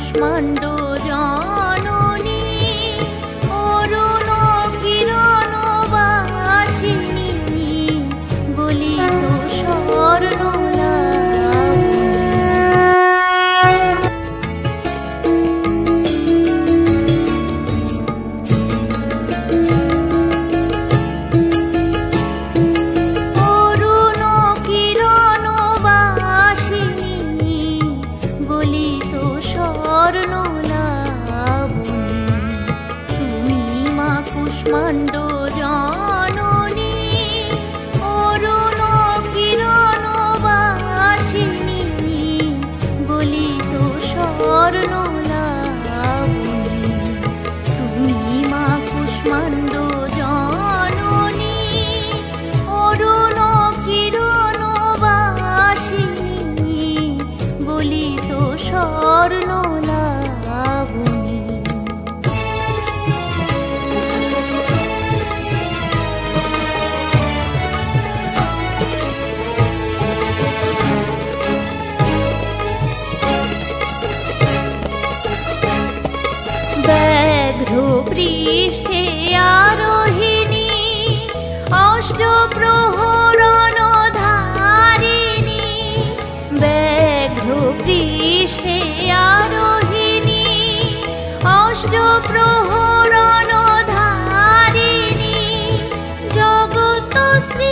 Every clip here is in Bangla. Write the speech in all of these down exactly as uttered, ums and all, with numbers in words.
কুষ্মাণ্ড জননী অরুণ কিরণ বাসিনী গলিত স্বর্ণ কুষ্মাণ্ড জননী অরুণ কিরণ বাসিনী গলিত স্বর্ণ লাবণী তুমি মা কুষ্মাণ্ড জননী অরুণ কিরণ বাসিনী গলিত স্বর্ণ লাবণী। ব্যাঘ্র পৃষ্ঠে আরোহিণী অষ্টপ্রহরণ ধারিণী ব্যাঘ্র পৃষ্ঠে আরোহিণী অষ্টপ্রহরণ ধারিণী জগত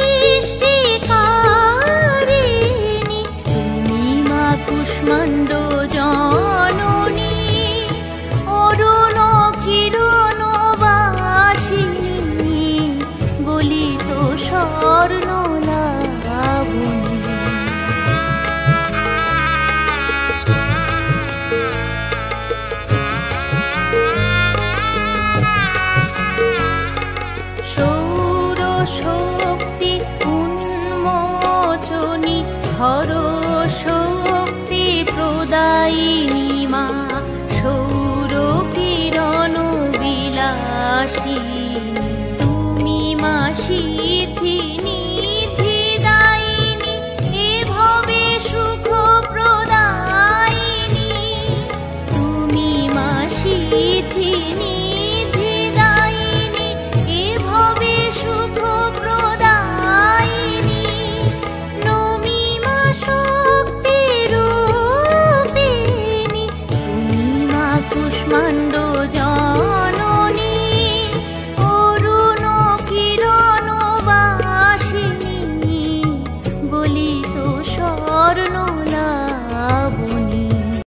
সৃষ্টিকারিণী তুমি মা কুষ্মাণ্ড